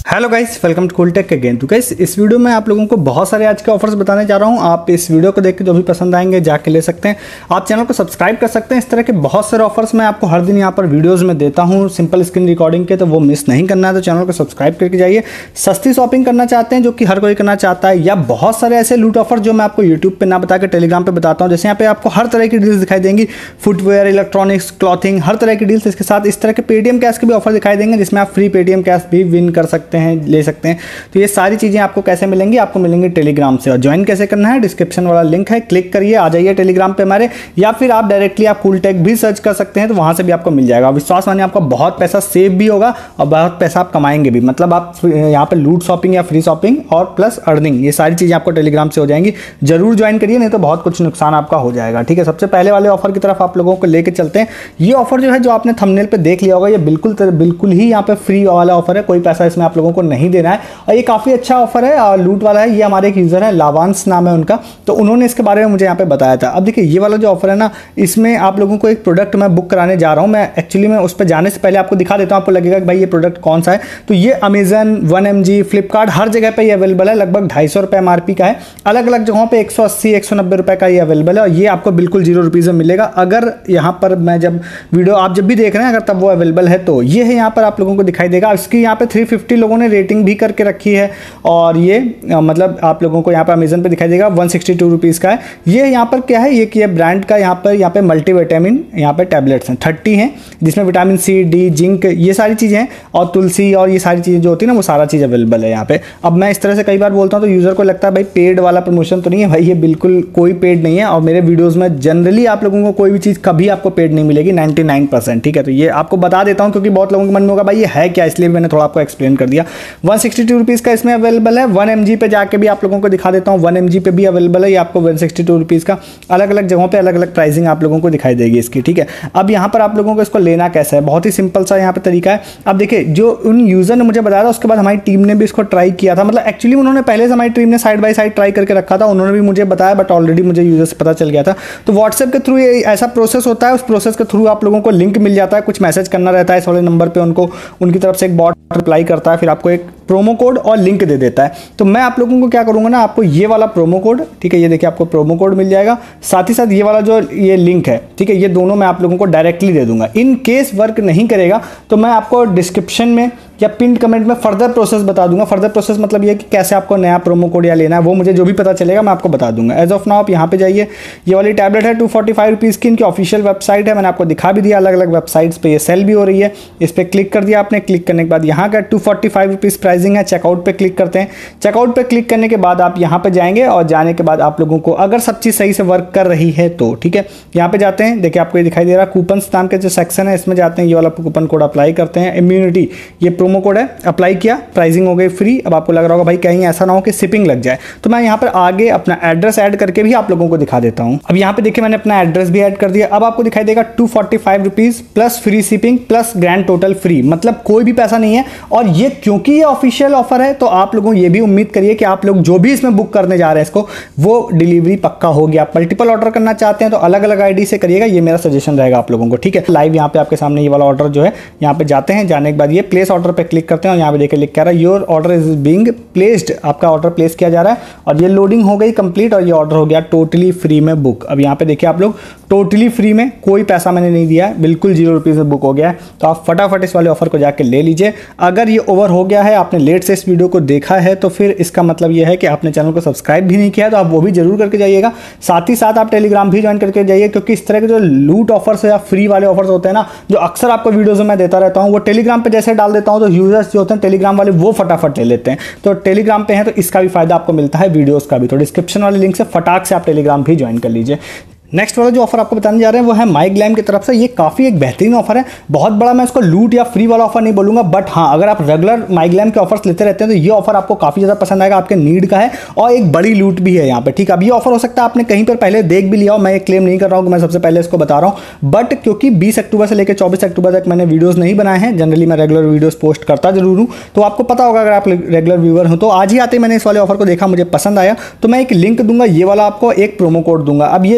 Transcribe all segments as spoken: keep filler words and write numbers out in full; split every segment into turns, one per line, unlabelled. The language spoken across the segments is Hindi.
Hello guys, welcome to Cooltech again. तो गाइस इस वीडियो में आप लोगों को बहुत सारे आज के ऑफर्स बताने जा रहा हूं। आप इस वीडियो को देख के जो भी पसंद आएंगे जाके ले सकते हैं। आप चैनल को सब्सक्राइब कर सकते हैं। इस तरह के बहुत सारे ऑफर्स मैं आपको हर दिन यहां पर वीडियोस में देता हूं सिंपल स्क्रीन रिकॉर्डिंग के, तो वो मिस नहीं करना है। तो चैनल को सब्सक्राइब करके जाइए। सस्ती शॉपिंग करना चाहते हैं जो कि हर कोई करना चाहता है, या बहुत सारे ऐसे लूट ऑफर जो मैं आपको यूट्यूब पर ना बता के टेलीग्राम पर बताता हूँ। जैसे यहाँ पे आपको हर तरह की डील्स दिखाई देंगी, फुटवेयर, इलेक्ट्रॉनिक्स, क्लॉथिंग, हर तरह की डील्स। इसके साथ इस तरह के पेटीएम कैश के भी ऑफर दिखाई देंगे जिसमें आप फ्री पेटीएम कैश भी विन कर सकते हैं, ले सकते हैं। तो ये सारी चीजें आपको कैसे मिलेंगी? आपको मिलेंगे टेलीग्राम से। और ज्वाइन कैसे करना है? डिस्क्रिप्शन वाला लिंक है, क्लिक करिए, आ जाइए टेलीग्राम पे हमारे, या फिर आप डायरेक्टली आप कूलटेक भी सर्च कर सकते हैं, तो वहां से भी आपको मिल जाएगा। विश्वास मानिए आपका बहुत पैसा सेव भी होगा और बहुत पैसा आप कमाएंगे भी। मतलब आप यहाँ पे लूट शॉपिंग या फ्री शॉपिंग और प्लस अर्निंग, ये सारी चीजें आपको टेलीग्राम से हो जाएंगी। जरूर ज्वाइन करिए, नहीं तो बहुत कुछ नुकसान आपका हो जाएगा। ठीक है, सबसे पहले वाले ऑफर की तरफ आप लोगों को लेकर चलते हैं। ये ऑफर जो है, जो आपने थंबनेल पे देख लिया होगा, ये बिल्कुल बिल्कुल ही यहाँ पे फ्री वाला ऑफर है। कोई पैसा इसमें आप लोगों को नहीं देना है और ये काफी अच्छा ऑफर है और लूट वाला है। ये हमारे एक यूजर है, लावांश नाम है उनका, तो उन्होंने इसके बारे में मुझे यहाँ पे बताया था। अब देखिए, ये वाला जो ऑफर है ना, इसमें आप लोगों को एक प्रोडक्ट मैं बुक कराने जा रहा हूँ। मैं एक्चुअली मैं उस पर जाने से पहले आपको दिखा देता हूँ, आपको लगेगा कि भाई ये प्रोडक्ट कौन सा है। तो ये Amazon, one M G, Flipkart, हर जगह पे ये अवेलेबल है। लगभग ढाई सौ रुपये एम आर पी का है। अलग अलग जगहों पे एक सौ अस्सी एक सौ नब्बे रुपये का ये अवेलेबल है और ये आपको बिल्कुल जीरो रुपीज़ में मिलेगा। अगर यहाँ पर मैं जब वीडियो आप जब भी देख रहे हैं, अगर तब वो अवेलेबल है तो ये है, यहाँ पर आप लोगों को दिखाई देगा। इसकी यहाँ पे तीन सौ पचास लोगों ने रेटिंग भी करके रखी है और ये मतलब आप लोगों को यहाँ पर अमेजन पे दिखाई देगा वन सिक्सटी टू रुपीज़ का है। ये यहाँ पर क्या है, ये कि ब्रांड का यहाँ पर यहाँ पे मल्टी विटामिन यहाँ पे टैबलेट्स हैं, थर्टी हैं, जिसमें विटामिन सी, डी, जिंक, ये सारी चीज़ें हैं और तुलसी और ये सारी चीज़ें जो होती है ना, वो सारा चीज़ अवेलेबल है यहाँ पे। अब मैं इस तरह से कई बार बोलता हूँ तो यूज़र को लगता है भाई पेड वाला प्रमोशन तो नहीं है। भाई ये बिल्कुल कोई पेड नहीं है और मेरे वीडियोज़ में जनरली आप लोगों को कोई भी चीज़ कभी आपको पेड नहीं मिलेगी, नाइन्टी नाइन परसेंट। ठीक है, तो ये आपको बता देता हूँ क्योंकि बहुत लोगों के मन में होगा भाई ये है क्या, इसलिए मैंने थोड़ा आपको एक्सप्लेन कर दिया। वन सिक्सटी टू रुपीज़ का इसमें अवेलेबल है। वन एम जी पे जाके भी आप लोगों को दिखा देता हूँ, वन एम जी पे भी अवेलेबल है। ये आपको वन सिक्सटी टू रुपीज़ का, अलग अलग जगहों पे अलग अलग प्राइसिंग आप लोगों को दिखाई देगी इसकी। ठीक है, अब यहाँ पर आप लोगों को इसको लेना कैसे है, बहुत ही सिंपल सा यहाँ पे तरीका है। अब देखिए, जो उन यूजर ने मुझे बताया था, उसके बाद हमारी टीम ने भी इसको ट्राई किया था। मतलब एक्चुअली उन्होंने पहले से हमारी टीम ने साइड बाय साइड ट्राई करके रखा था, उन्होंने भी मुझे बताया, बट ऑलरेडी मुझे यूजर से पता चल गया था। तो व्हाट्सएप के थ्रू ये ऐसा प्रोसेस होता है, उस प्रोसेस के थ्रू आप लोगों को लिंक मिल जाता है, कुछ मैसेज करना रहता है इस वाले नंबर पर, उनको उनकी तरफ से एक बॉट रिप्लाई करता है, फिर आपको एक प्रोमो कोड और लिंक दे देता है। तो मैं आप लोगों को क्या करूंगा ना, आपको ये वाला प्रोमो कोड, ठीक है, ये देखिए आपको प्रोमो कोड मिल जाएगा, साथ ही साथ ये वाला जो ये लिंक है, ठीक है, ये दोनों मैं आप लोगों को डायरेक्टली दे दूंगा। इन केस वर्क नहीं करेगा तो मैं आपको डिस्क्रिप्शन में या पिन कमेंट में फर्दर प्रोसेस बता दूंगा। फर्दर प्रोसेस मतलब ये कि कैसे आपको नया प्रोमो कोड या लेना है, वो मुझे जो भी पता चलेगा मैं आपको बता दूंगा। एज ऑफ नाउ आप यहाँ पे जाइए, ये वाली टैबलेट है टू फोर्टी फाइव रुपीज़ की, इनकी ऑफिशियल वेबसाइट है, मैंने आपको दिखा भी दिया। अलग अलग वेबसाइट्स पे ये सेल भी हो रही है। इस पर क्लिक कर दिया आपने, क्लिक करने के बाद यहाँ का two forty five rupees pricing है। चेकआउट पे क्लिक करते हैं। चेकआउट पे क्लिक करने के बाद आप यहाँ पे जाएंगे और जाने के बाद आप लोगों को अगर सब चीज़ सही से वर्क कर रही है तो ठीक है, यहाँ पे जाते हैं। देखिए आपको ये दिखाई दे रहा है कूपन नाम के जो सेक्शन है, इसमें जाते हैं, ये वाला कूपन कोड अप्लाई करते हैं। इम्यूनिटी, ये प्रोमो कोड है, अप्लाई किया, प्राइसिंग हो गई फ्री। अब आपको लग रहा होगा भाई कहीं ऐसा ना हो कि शिपिंग लग जाए, तो मैं यहाँ पर आगे अपना एड्रेस ऐड करके भी आप लोगों को दिखा देता हूँ। अब यहाँ पे देखिए मैंने अपना एड्रेस भी ऐड कर दिया। अब आपको दिखाई देगा two forty five rupees plus free shipping plus grand total free, मतलब कोई भी पैसा नहीं है। और ये क्योंकि ये ऑफिशियल ऑफर है तो आप लोगों ये भी उम्मीद करिए कि आप लोग जो भी इसमें बुक करने जा रहे हैं इसको, वो डिलीवरी पक्का होगी। आप मल्टीपल ऑर्डर करना चाहते हैं तो अलग अलग आईडी से करिएगा, ये मेरा सजेशन रहेगा आप लोगों को। ठीक है, लाइव यहाँ पे आपके सामने ये वाला ऑर्डर जो है, यहाँ पे जाते हैं, जाने के बाद ये प्लेस ऑर्डर पे क्लिक करते हैं और यहाँ पे देखिए लिख कर रहा है your order is being placed, आपका ऑर्डर प्लेस किया जा रहा है और ये लोडिंग हो गई कंप्लीट और ये ऑर्डर हो गया टोटली फ्री में बुक। अब यहाँ पे देखिए आप लोग, टोटली फ्री में, कोई पैसा मैंने नहीं दिया है, बिल्कुल जीरो रुपीज़ में बुक हो गया है। तो आप फटाफट इस वाले ऑफर को जाके ले लीजिए। अगर ये ओवर हो गया है, आपने लेट से इस वीडियो को देखा है, तो फिर इसका मतलब ये है कि आपने चैनल को सब्सक्राइब भी नहीं किया है, तो आप वो भी जरूर करके जाइएगा। साथ ही साथ आप टेलीग्राम भी ज्वाइन करके जाइए, क्योंकि इस तरह के जो लूट ऑफर्स या फ्री वाले ऑफर्स होते हैं ना, जो अक्सर आपको वीडियोज़ में मैं देता रहता हूँ, वो टेलीग्राम पर जैसे डाल देता हूँ तो यूजर्स जो होते हैं टेलीग्राम वाले वो फटाफट ले लेते हैं। तो टेलीग्राम पे हैं तो इसका भी फायदा आपको मिलता है, वीडियोस का भी। तो डिस्क्रिप्शन वाले लिंक से फटाक से आप टेलीग्राम भी ज्वाइन कर लीजिए। नेक्स्ट वाला जो ऑफर आपको बताने जा रहे हैं वो है माईग्लैम की तरफ से। ये काफ़ी एक बेहतरीन ऑफर है, बहुत बड़ा मैं इसको लूट या फ्री वाला ऑफर नहीं बोलूँगा, बट हाँ अगर आप रेगुलर माईग्लैम के ऑफर्स लेते रहते हैं तो ये ऑफर आपको काफ़ी ज़्यादा पसंद आएगा, आपके नीड का है और एक बड़ी लूट भी है यहाँ पे। ठीक है, अब ये ऑफर हो सकता है आपने कहीं पर पहले देख भी लिया हो, मैं ये क्लेम नहीं कर रहा हूँ कि मैं सबसे पहले इसको बता रहा हूँ, बट क्योंकि बीस अक्टूबर से लेकर चौबीस अक्टूबर तक मैंने वीडियोज़ नहीं बनाए हैं, जनरली मैं रेगुलर वीडियोज़ पोस्ट करता जरूर हूँ, तो आपको पता होगा अगर आप रेगुलर व्यूअर हो। तो आज ही आते मैंने इस वाले ऑफर को देखा, मुझे पसंद आया, तो मैं एक लिंक दूंगा, ये वाला आपको एक प्रोमो कोड दूंगा। अब ये लिंक आप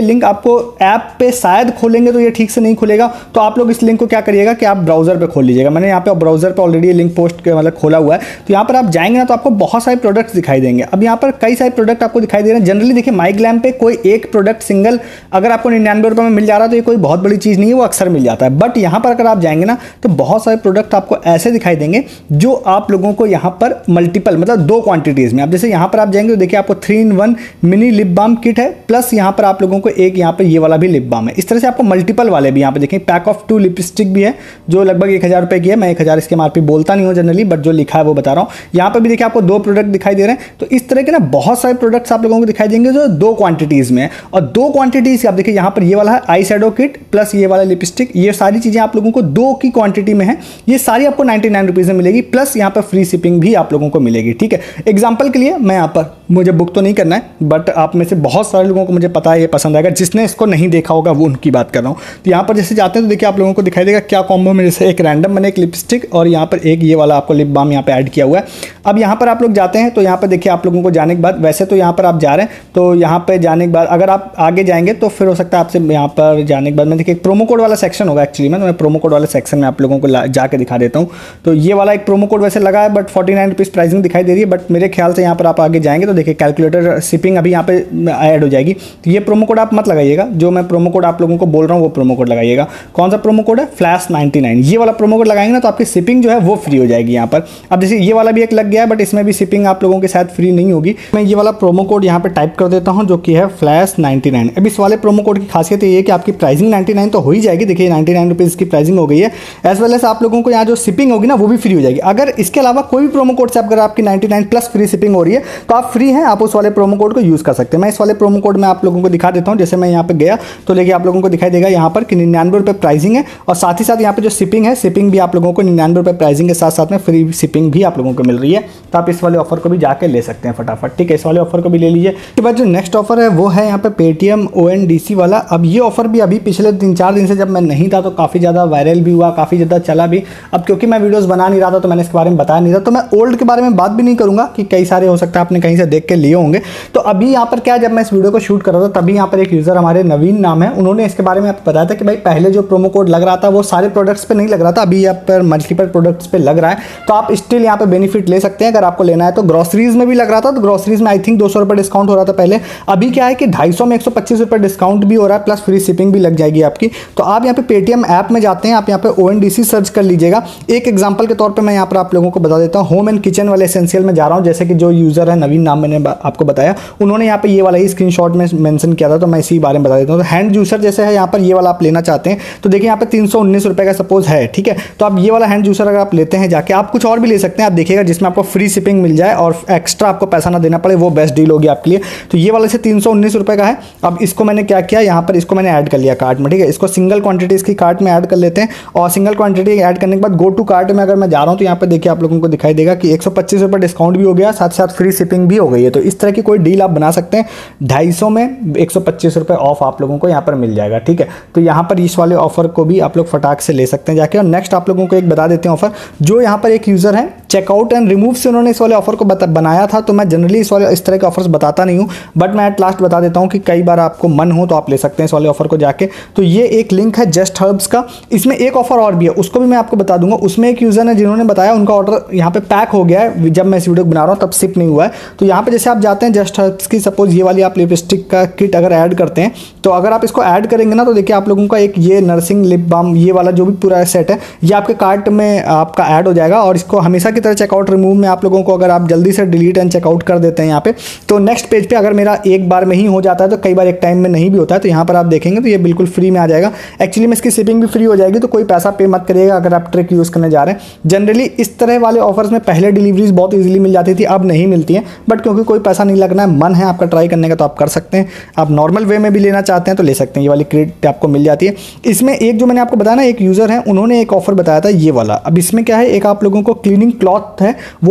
आपको ऐप पे शायद खोलेंगे तो ये ठीक से नहीं खुलेगा, तो आप लोग इस लिंक को क्या करिएगा कि आप ब्राउजर पे खोल लीजिएगा। मैंने यहाँ पे ब्राउजर पे ऑलरेडी लिंक पोस्ट मतलब खोला हुआ है, तो यहाँ पर आप जाएंगे ना तो आपको बहुत सारे प्रोडक्ट्स दिखाई देंगे। अब यहाँ पर कई सारे प्रोडक्ट आपको दिखाई दे रहे हैं। जनरली देखिए माईग्लैम पे कोई एक प्रोडक्ट सिंगल अगर आपको निन्यानवे रुपये में मिल जा रहा है तो ये कोई बहुत बड़ी चीज़ नहीं है, वो अक्सर मिल जाता है। बट यहाँ पर अगर आप जाएंगे ना तो बहुत सारे प्रोडक्ट आपको ऐसे दिखाई देंगे जो आप लोगों को यहाँ पर मल्टीपल मतलब दो क्वांटिटीज़ में, अब जैसे यहाँ पर आप जाएंगे तो देखिए आपको three in one mini lip balm kit है, प्लस यहाँ पर आप लोगों को एक यहाँ पर ये वाला भी लिप बाम है। इस तरह से आपको मल्टीपल वाले भी यहाँ पे देखें, पैक ऑफ टू लिपस्टिक भी है जो लगभग एक हज़ार रुपये की है। मैं एक हज़ार इसके एमआरपी बोलता नहीं हूँ जनरली, बट जो लिखा है वो बता रहा हूँ। यहाँ पर भी देखिए आपको दो प्रोडक्ट दिखाई दे रहे हैं। तो इस तरह के ना बहुत सारे प्रोडक्ट्स आप लोगों को दिखाई देंगे जो दो क्वांटिटीज़ में है, और दो क्वांटिटीज़ आप देखिए यहाँ पर ये वाला है आई शैडो किट प्लस ये वाला लिपस्टिक, ये सारी चीज़ें आप लोगों को दो की क्वांटिटी में है। ये सारी आपको नाइन्टी नाइन रुपीज़ में मिलेगी, प्लस यहाँ पर फ्री शिपिंग भी आप लोगों को मिलेगी। ठीक है, एग्जाम्पल के लिए मैं यहाँ पर, मुझे बुक तो नहीं करना है, बट आप में से बहुत सारे लोगों को मुझे पता है ये पसंद आएगा, जिसने इसको नहीं देखा होगा वो उनकी बात कर रहा हूँ। तो यहाँ पर जैसे जाते हैं तो देखिए आप लोगों को दिखाई देगा क्या कॉम्बो में, जैसे एक रैंडम मैंने एक लिपस्टिक और यहाँ पर एक ये वाला आपको लिप बाम यहाँ पे ऐड किया हुआ है। अब यहाँ पर आप लोग जाते हैं तो यहाँ पर देखिए आप लोगों को जाने के बाद, वैसे तो यहाँ पर आप जा रहे हैं तो यहाँ पर जाने के बाद अगर आप आगे जाएंगे तो फिर हो सकता है आपसे यहाँ पर जाने के बाद मैं देखिए एक प्रोमो कोड वाला सेक्शन होगा एक्चुअली में, तो मैं प्रोमो कोड वाले सेक्शन में आप लोगों को जाके दिखा देता हूँ। तो ये वाला एक प्रोमो कोड वैसे लगा है but forty nine rupees pricing दिखाई दे रही है, बट मेरे ख्याल से यहाँ पर आप आगे जाएंगे तो देखिए कैलकुलेटर शिपिंग अभी यहाँ पे ऐड हो जाएगी। तो ये प्रोमो कोड आप मत लगाइएगा, जो मैं प्रोमो कोड आप लोगों को बोल रहा हूँ वो प्रोमो कोड लगाइएगा। कौन सा प्रोमो कोड है? Flash ninety nine. ये वाला प्रोमो कोड लगाएंगे ना तो आपकी शिपिंग जो है वो फ्री हो जाएगी यहाँ पर। अब जैसे ये वाला भी एक लग गया है बट इसमें भी शिपिंग आप लोगों के साथ फ्री नहीं होगी। मैं ये वाला प्रोमो कोड यहाँ पे टाइप कर देता हूँ जो कि है फ्लैश नाइन्टी नाइन। अब इस वाले प्रोमो कोड की खासियत ये है कि आपकी प्राइसिंग नाइन्टी नाइन तो हो ही जाएगी, देखिए नाइन्टी नाइन रुपीज़ की प्राइसिंग हो गई है, एज वेल एज आप लोगों को यहाँ जो शिपिंग होगी ना वो भी फ्री हो जाएगी। अगर इसके अलावा कोई भी प्रोमो कोड से अगर आपकी ninety nine plus free shipping हो रही है तो आप फ्री हैं, आप उस वाले प्रोमो कोड को यूज़ कर सकते हैं। मैं इस वाले प्रोमो कोड में आप लोगों को दिखा देता हूँ। जैसे मैं यहाँ पे गया तो लेकिन आप लोगों को दिखाई देगा यहाँ पर कि निन्यानवे रुपये प्राइसिंग है, और साथ ही साथ यहाँ पे जो शिपिंग है, शिपिंग भी आप लोगों को निन्यानवे रुपये प्राइसिंग के साथ साथ में फ्री शिपिंग भी आप लोगों को मिल रही है। तो आप इस वाले ऑफर को भी जाके ले सकते हैं फटाफट। ठीक है, इस वाले ऑफर को भी ले लीजिए। इसके बाद जो नेक्स्ट ऑफर है वो है यहाँ पे Paytm O N D C वाला। अब ये ऑफर भी अभी पिछले तीन चार दिन से जब मैं नहीं था तो काफ़ी ज़्यादा वायरल भी हुआ, काफ़ी ज़्यादा चला भी। अब क्योंकि मैं वीडियोज़ बना नहीं रहा था तो मैंने इसके बारे में बताया नहीं था, तो मैं ओल्ड के बारे में बात भी नहीं करूँगा कि कई सारे हो सकता है आपने कहीं से देख के लिए होंगे। तो अभी यहाँ पर क्या, जब मैं इस वीडियो को शूट कर रहा था तभी यहाँ पर एक यूज़र हमारे नवीन नाम है, उन्होंने इसके बारे में आपको बताया था कि भाई पहले जो प्रोमो कोड लग रहा था वो सारे प्रोडक्ट्स पे नहीं लग रहा था, अभी यहाँ पर मल्टीपल प्रोडक्ट्स पे लग रहा है। तो आप स्टिल यहाँ पे बेनिफिट ले सकते हैं अगर आपको लेना है तो। ग्रोसरीज में भी लग रहा था, तो ग्रोसरीज में आई थिंक दो सौ रुपये डिस्काउंट हो रहा था पहले। अभी क्या है कि ढाई सौ में एक सौ पच्चीस रुपये डिस्काउंट भी हो रहा है, प्लस फ्री शिपिंग भी लग जाएगी आपकी। तो आप यहाँ पे पेटीएम ऐप में जाते हैं, आप यहाँ पे O N D C search कर लीजिएगा। एक एग्जाम्पल के तौर पर मैं यहाँ पर आप लोगों को बता देता हूँ, होम एंड किचन वाले एसेंशियल में जा रहा हूँ। जैसे कि जो यूज़र है नवीन नाम मैंने आपको बताया, उन्होंने यहाँ पे ये वाला ही स्क्रीनशॉट में मेंशन किया था, तो मैं इसी बारे में बता देता हूँ। तो हैंड जूसर जैसे है यहाँ पर ये वाला आप लेना चाहते हैं तो देखिए यहाँ पे तीन सौ उन्नीस रुपये का सपोज है। ठीक है, तो आप ये वाला हैंड जूसर अगर आप लेते हैं जाके, आप कुछ और भी ले सकते हैं, आप देखिएगा जिसमें आपको फ्री शिपिंग मिल जाए और एक्स्ट्रा आपको पैसा ना देना पड़े, वो बेस्ट डील होगी आपके लिए। तो ये वाला से तीन सौ उन्नीस रुपये का है। अब इसको मैंने क्या किया, यहाँ पर इसको मैंने ऐड कर लिया कार्ट में। ठीक है, इसको सिंगल क्वांटिटी इसकी कार्ट में ऐड कर लेते हैं, और सिंगल क्वांटिटी ऐड करने के बाद गो टू कार्ट में अगर मैं जा रहा हूँ तो यहाँ पर देखिए आप लोगों को दिखाई देगा कि एक सौ पच्चीस रुपये डिस्काउंट भी हो गया, साथ साथ फ्री शिपिंग भी हो गई है। तो इस तरह की कोई डील आप बना सकते हैं, ढाई सौ में एक सौ पच्चीस रुपये ऑफ आप लोगों को यहाँ पर मिल जाएगा। ठीक है, तो यहाँ पर इस वाले ऑफर को भी आप लोग फटाक से ले सकते हैं जाके। और नेक्स्ट आप लोगों को एक बता देते हैं ऑफर, जो यहाँ पर एक यूज़र है चेकआउट एंड रिमूव से उन्होंने इस वाले ऑफर को बनाया था। तो मैं जनरली इस वाले इस तरह के ऑफर्स बताता नहीं हूँ, बट मैं एट लास्ट बता देता हूँ कि कई बार आपको मन हो तो आप ले सकते हैं इस वाले ऑफर को जाके। तो ये एक लिंक है जस्ट हर्ब्स का, इसमें एक ऑफर और भी है, उसको भी मैं आपको बता दूंगा। उसमें एक यूज़र ने जिन्होंने बताया उनका ऑर्डर यहाँ पे पैक हो गया है, जब मैं इस वीडियो बना रहा हूँ तब शिप नहीं हुआ है। तो यहाँ पे जैसे आप जाते हैं जस्ट हर्ब्स की, सपोज ये वाली आप लिपस्टिक का किट अगर ऐड करते हैं, तो अगर आप इसको ऐड करेंगे ना तो देखिए आप लोगों का एक ये नर्सिंग लिप बाम ये वाला जो भी पूरा सेट है ये आपके कार्ट में आपका ऐड हो जाएगा। और इसको हमेशा की तरह चेकआउट रिमूव में आप लोगों को अगर आप जल्दी से डिलीट एंड चेकआउट कर देते हैं यहाँ पे, तो नेक्स्ट पेज पे अगर मेरा एक बार में ही हो जाता है, तो कई बार एक टाइम में नहीं भी होता है, तो यहाँ पर आप देखेंगे तो ये बिल्कुल फ्री में आ जाएगा। एक्चुअली में इसकी शिपिंग भी फ्री हो जाएगी, तो कोई पैसा पे मत करिएगा अगर आप ट्रिक यूज़ करने जा रहे हैं। जनरली इस तरह वाले ऑफर्स में पहले डिलीवरीज बहुत ईजिली मिल जाती थी, अब नहीं मिलती हैं, बट क्योंकि कोई पैसा नहीं लगना है, मन है आपका ट्राई करने का तो आप कर सकते हैं। आप नॉर्मल वे में भी लेना चाहते हैं तो ले सकते हैं, ये वाली क्रेडिट आपको मिल जाती है। इसमें एक जो मैंने आपको बताया ना, एक यूज़र है उन्होंने एक ऑफर बताया था ये वाला। अब इसमें क्या है, एक आप लोगों को क्लीनिंग क्लॉथ है वो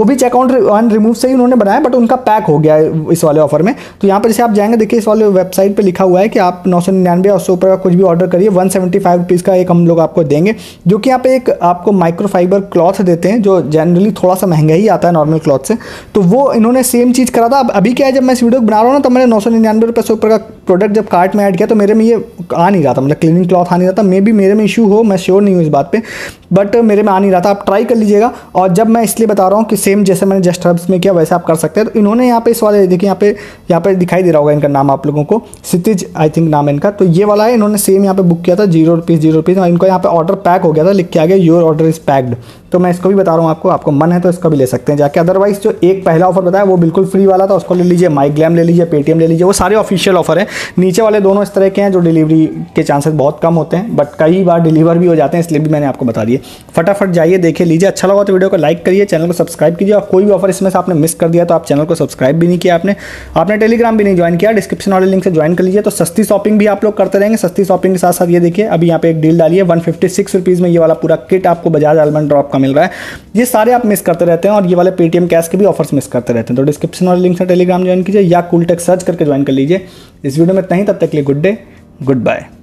वो भी चेकआउट एंड रिमूव से ही उन्होंने बनाया, बट उनका पैक हो गया है इस वाले ऑफर में। तो यहाँ पर जैसे आप जाएंगे, देखिए इस वाले वेबसाइट पर लिखा हुआ है कि आप नौ सौ निन्यानवे और सौ रुपये का कुछ भी ऑर्डर करिए, वन सेवेंटी फाइव रुपीज़ का एक हम लोग आपको देंगे, जो कि यहाँ पे एक आपको माइक्रोफाइबर क्लॉथ देते हैं जो जनरली थोड़ा सा महंगा ही आता है नॉर्मल क्लॉथ से। तो वो इन्होंने सेम चीज़ करा था। अब अभी क्या है, जब मैं इस वीडियो बना रहा हूँ ना, तो मैंने नौ सौ निन्यानवे रुपये सौ रुपये का प्रोडक्ट जब कार्ट में ऐड किया तो मेरे में ये आ नहीं रहा था, मतलब क्लीनिंग क्लॉथ आ नहीं रहा था। मे बी मेरे में इशू हो, मैं श्योर नहीं हूँ इस बात पे, बट मेरे में आ नहीं रहा था। आप ट्राई कर लीजिएगा। और जब मैं इसलिए बता रहा हूँ कि सेम जैसे मैंने जस्ट हर्ब्स में किया वैसे आप कर सकते हैं। तो इन्होंने यहाँ पे इस वाले देखिए, यहाँ पे यहाँ पे दिखाई दे रहा होगा इनका नाम आप लोगों को, क्षितिज आई थिंक नाम है इनका। तो ये वाला है, इन्होंने सेम यहाँ पे बुक किया था, जीरो रुपीज़ जीरो रुपीज़ इनको यहाँ पे ऑर्डर पैक हो गया था, लिख के आ गया योर ऑर्डर इज पैक्ड। तो मैं इसको भी बता रहा हूँ आपको, आपको मन है तो इसका भी ले सकते हैं जाके। अदरवाइज जो एक पहला ऑफर बताया वो बिल्कुल फ्री वाला था, उसको ले लीजिए। माइग्लैम ले लीजिए, पेटीएम ले लीजिए, वो सारे ऑफिशियल ऑफर है। नीचे वाले दोनों इस तरह के हैं जो डिलीवरी के चांसेस बहुत कम होते हैं, बट कई बार डिलीवर भी हो जाते हैं, इसलिए भी मैंने आपको बता दिए। फटाफट जाइए देखे लीजिए। अच्छा लगा तो वीडियो को लाइक करिए, चैनल को सब्सक्राइब कीजिए। और कोई भी ऑफर इसमें से आपने मिस कर दिया तो आप चैनल को सब्सक्राइब भी नहीं किया आपने आपने टेलीग्राम भी नहीं ज्वाइन किया, डिस्क्रिप्शन वाले लिंक से ज्वाइन कर लीजिए। तो सस्ती शॉपिंग भी आप लोग करते रहेंगे। सस्ती शॉपिंग के साथ साथ ये देखिए, अभी यहाँ पे एक डील डाली है, वन फिफ्टी सिक्स रुपीज़ में ये वाला पूरा किट आपको बजाज आलमंड ड्रॉप का मिल रहा है। ये सारे आप मिस करते रहते हैं और ये वाले पेटीएम कैश के भी ऑफर्स मिस करते रहते हैं। तो डिस्क्रिप्शन वाले लिंक से टेलीग्राम ज्वाइन कीजिए या कूल टेक सर्च करके ज्वाइन कर लीजिए। इस वीडियो में इतना ही, तब तक के लिए गुड डे, गुड बाय।